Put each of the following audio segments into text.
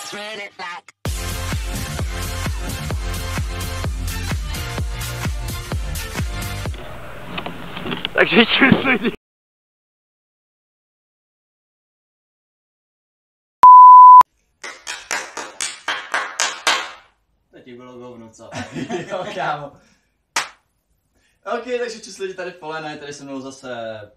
Takže čus lidi. To ti bylo govno, co? Jo, kámo. Ok, takže čus lidi, tady Polené, tady se mnou zase...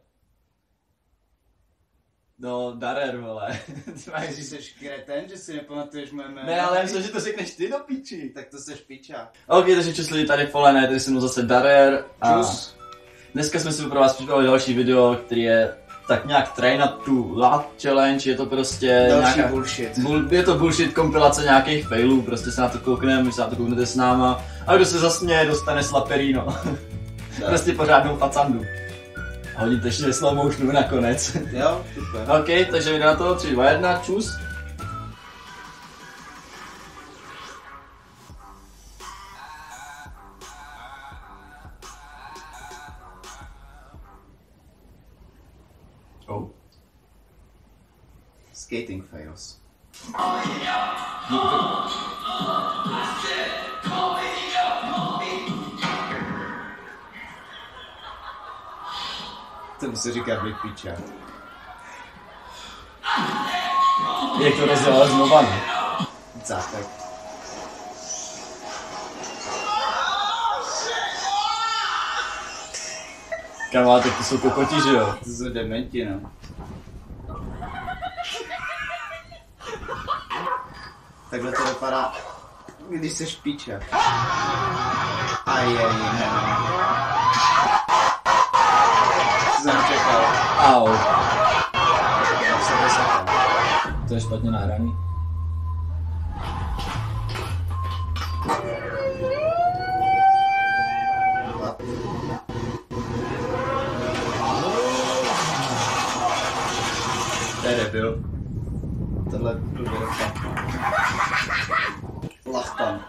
No, Darer, vole. Ty jsi kreten, že si nepamatuješ moje jméno? Ne, ale já myslím, že to řekneš ty do piči. Tak to seš piča. Ok, takže čus lidi, tady Polené, tady se mnou zase Darer. Čus. Dneska jsme si pro vás připravili další video, který je tak nějak Train Up to Love Challenge, je to prostě Další nějaká... bullshit. Je to bullshit kompilace nějakých failů, prostě se na to koukneme, když se na to kouknete s náma. A kdo se zasměje, dostane slaperino. Prostě pořádnou facandu. A hodíte ještě slow motionu nakonec. Jo, super. Ok, takže jdeme na to, 3, 2, 1, čus. Oh. Skating fails. To se říká big piča. Jak to rozdělala znova, ne? Zátek. Kamal, tak to jsou kokoti, že jo? To jsou dementi, no. Takhle to vypadá, když seš piča. Ajej, ne. Co jsem čekal? Au. Se vysekám. To je špatně nahraný. To je debil. Tohle blbě dopadne. Lachtan.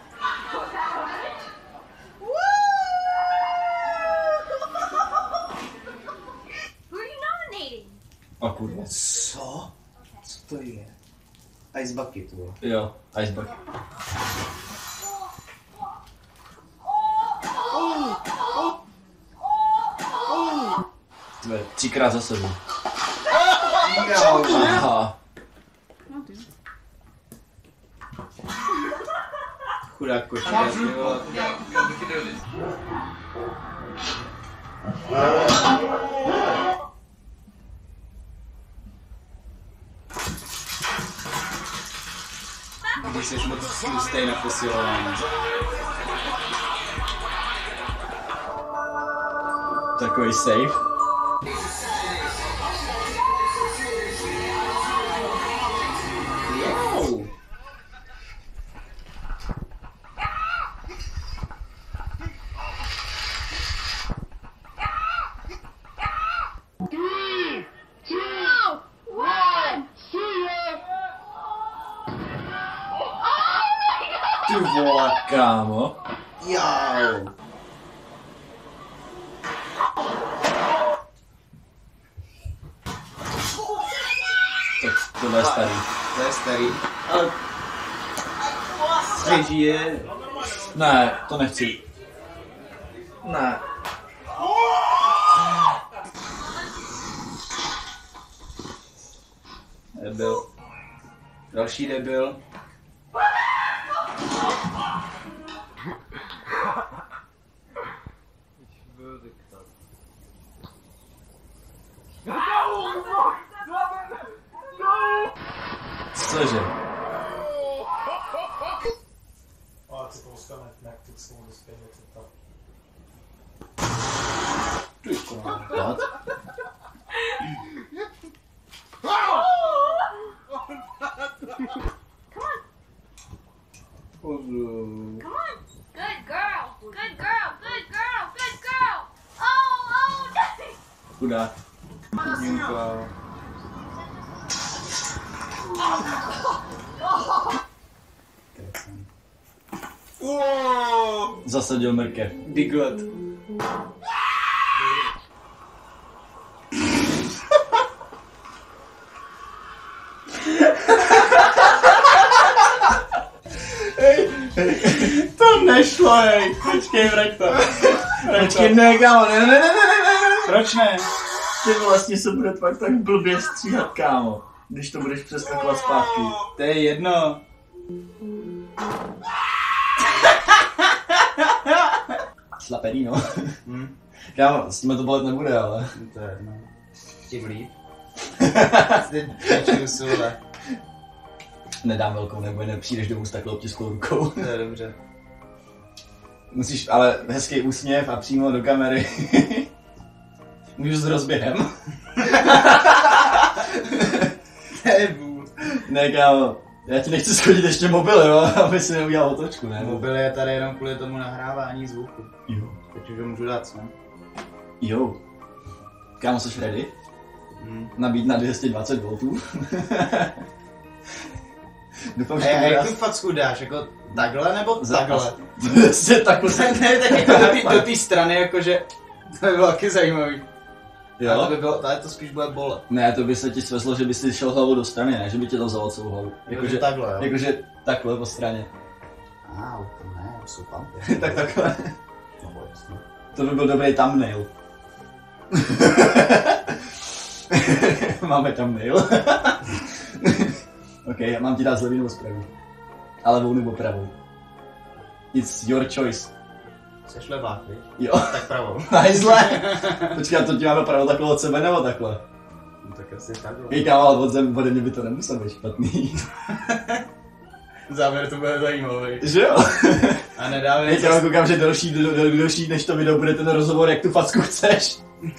Who are you nominating? A kurva. Co? Co to je? Ice bucket, vole. Jo, Iceberg. Tvé, 3krát za sebou. Aha. Chudák kočka, ty vole. Když seš moc tlustej na posilování. Takový safe. Wow. Ty vole, kámo. Jau. Tak tohle je starý. To je starý. Ale... Přežije. Ne, to nechci. Ne. Debil. Další debil. Cože? What? Pozu. Come on. Good girl. Good girl. Good girl. Good girl. Oh, nice. Chudák. Chudinka. Zasadil mrkev. Diglett. To nešlo, hej. Počkej, vrať to. Počkej, ne, kámo, ne. Proč ne? Ty vlastně se bude fakt tak blbě stříhat, kámo. Když to budeš přeskakovat zpátky. To je jedno. Slaperino. Kámo, s tím to bolet nebude, ale. To je jedno. Tím líp. Teď sůle. Nedám velkou, nebo nepřijdeš domů s takhle obtisklou rukou. To je dobře. Musíš ale hezký úsměv a přímo do kamery. Můžu s rozběhem. Nebu. Ne, kámo. Já ti nechci schodit ještě mobil, jo, aby si neudělal otočku, ne? Mobil je tady jenom kvůli tomu nahrávání zvuku. Jo. Teď už ho můžu dát, ne? Jo. Kámo, jsi ready? Nabít na 220 V. Doufám, že to bude jak tu facku dáš, jako takhle nebo takhle? Prostě takhle. Ne, tak jako do té strany, jakože to by bylo taky zajímavý. Jo? Ale to by bylo, tady to spíš bude bolet. Ne, to by se ti svezlo, že by si šel hlavou do strany, ne? Že by tě to vzalo celou hlavu. Jakože takhle, jo? Jakože takhle po straně. To ne, jsou pampy. Tak takhle. No, jasně. To by byl dobrý thumbnail. Máme thumbnail. Ok, já mám ti dát z levý nebo z pravý. A levou nebo pravou. It's your choice. Jseš levák, víš? Jo. Tak pravou. Najzle. Počkej, a to ti máme pravou takhle od sebe nebo takhle? No tak asi takhle. Hej kámo, ale ode mě by to nemuselo být špatný. Závěr to bude zajímavý. Že jo? A nedávej. Hej kámo, koukám, že delší než to video bude ten rozhovor, jak tu facku chceš.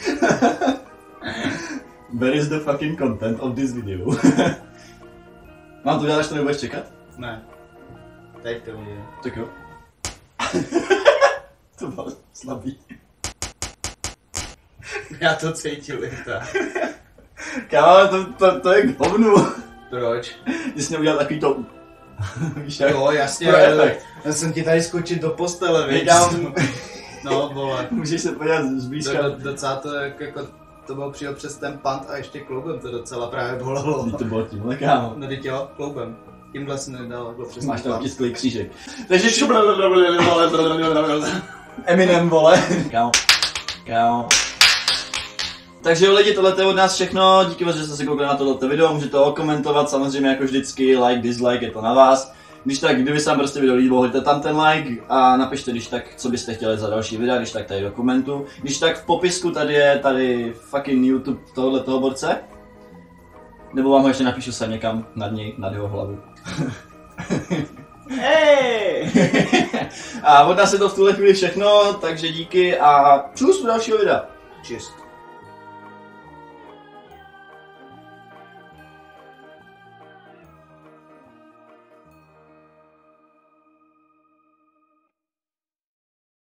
Where is the fucking content of this video? Mám to dělat, až to nebudeš čekat? Ne. Teď to udělej. Tak jo. To bylo slabý. Já to cítil i tak. Kámo, to je k hovnu. Proč? Ty jsi měl udělat takový to... Víš jak? Jo, jasně, Pro efekt. já jsem ti tady skočit do postele, víš? No, vole. Můžeš se podívat zblízka. Docela to jako to bylo přijel přes ten pant a ještě kloubem to docela právě bolelo. To bylo tímhle, kámo. No teď jo, kloubem. Tímhle jsem nedal jako přes Máš ten tam pant. tisklý křížek. Takže Eminem, vole. Kámo. Takže jo lidi, tohle je od nás všechno. Díky moc, že jste se koukali na tohleto video. Můžete ho komentovat, samozřejmě jako vždycky. Like, dislike, je to na vás. Když tak, kdyby se vám prostě video líbilo, hoďte tam ten like a napište, když tak, co byste chtěli za další videa, když tak tady do komentu. Když tak v popisku tady je fucking YouTube tohoto borce. Nebo vám ho ještě napíšu sem někam nad něj, nad jeho hlavu. Hej! A od nás je to v tuhle chvíli všechno, takže díky a čus u dalšího videa. Čist.